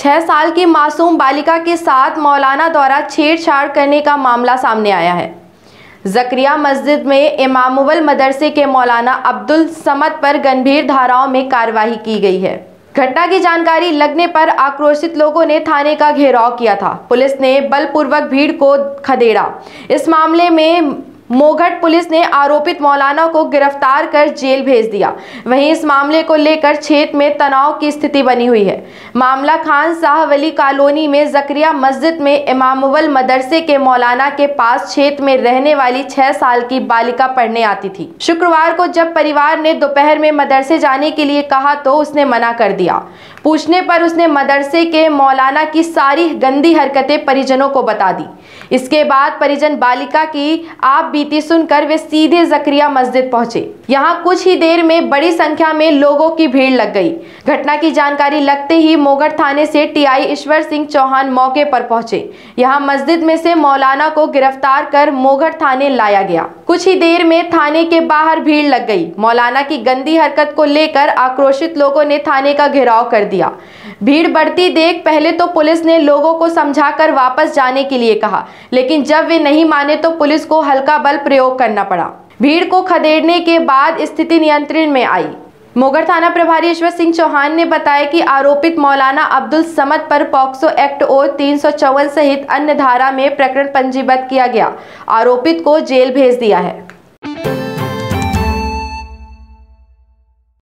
6 साल की मासूम बालिका के साथ मौलाना द्वारा छेड़छाड़ करने का मामला सामने आया है। जकरिया मस्जिद में इमामुल मदरसे के मौलाना अब्दुल समद पर गंभीर धाराओं में कार्रवाई की गई है। घटना की जानकारी लगने पर आक्रोशित लोगों ने थाने का घेराव किया था। पुलिस ने बलपूर्वक भीड़ को खदेड़ा। इस मामले में मोघट पुलिस ने आरोपित मौलाना को गिरफ्तार कर जेल भेज दिया। वहीं इस मामले को लेकर क्षेत्र में तनाव की स्थिति बनी हुई है। मामला खान साह वली कॉलोनी में जकरिया मस्जिद में इमामुल मदरसे के मौलाना के पास क्षेत्र में रहने वाली 6 साल की बालिका पढ़ने आती थी। शुक्रवार को जब परिवार ने दोपहर में मदरसे जाने के लिए कहा तो उसने मना कर दिया। पूछने पर उसने मदरसे के मौलाना की सारी गंदी हरकतें परिजनों को बता दी। इसके बाद परिजन बालिका की आप बीती सुनकर वे सीधे जकरिया मस्जिद पहुंचे। यहां कुछ ही देर में बड़ी संख्या में लोगों की भीड़ लग गई। घटना की जानकारी लगते ही मोघट थाने से टीआई ईश्वर सिंह चौहान मौके पर पहुंचे। यहां मस्जिद में से मौलाना को गिरफ्तार कर मोघट थाने लाया गया। कुछ ही देर में थाने के बाहर भीड़ लग गई। मौलाना की गंदी हरकत को लेकर आक्रोशित लोगों ने थाने का घेराव कर दिया। भीड़ बढ़ती देख पहले तो पुलिस ने लोगों को समझाकर वापस जाने के लिए कहा, लेकिन जब वे नहीं माने तो पुलिस को हल्का बल प्रयोग करना पड़ा। भीड़ को खदेड़ने के बाद स्थिति नियंत्रण में आई। मोघट थाना प्रभारी ईश्वर सिंह चौहान ने बताया कि आरोपित मौलाना अब्दुल समद पर पॉक्सो एक्ट और 354 सहित अन्य धारा में प्रकरण पंजीबद्ध किया गया। आरोपित को जेल भेज दिया है।